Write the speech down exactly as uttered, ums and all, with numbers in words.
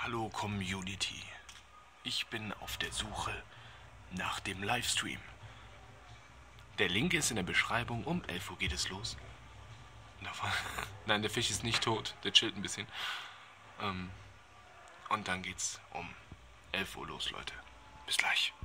Hallo Community. Ich bin auf der Suche nach dem Livestream. Der Link ist in der Beschreibung. Um elf Uhr geht es los. Nein, der Fisch ist nicht tot. Der chillt ein bisschen. Ähm, und dann geht's um elf Uhr los, Leute. Bis gleich.